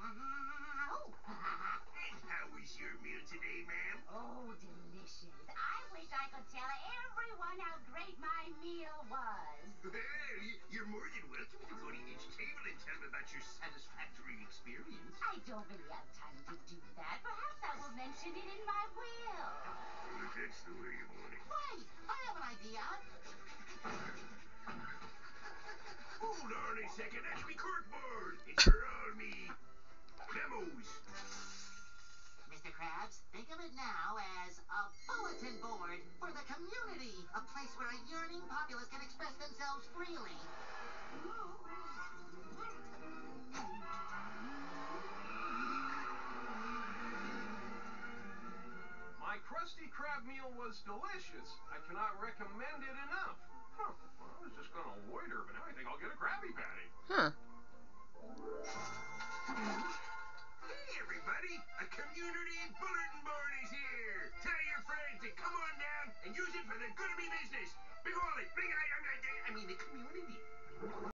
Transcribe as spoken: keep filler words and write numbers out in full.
How was your meal today, ma'am? Oh, delicious. I wish I could tell everyone how great my meal was. Well, you're more than welcome to go to each table and tell them about your satisfactory experience. I don't really have time to do that. Perhaps I will mention it in my will. Well, if that's the way you want it. Wait, I have an idea. Hold on a second, that's me corkboard. It's for all me memos. Mister Krabs, think of it now as a bulletin board for the community. A place where a yearning populace can express themselves freely. My Krusty Krab meal was delicious. I cannot recommend it enough. Huh. Well, I was just going to loiter, but now I think I'll get a Krabby Patty. Huh. Hey, everybody! A community bulletin board is here! Tell your friends to come on down and use it for the good of me business! Big Wally, big I, I, I mean the community.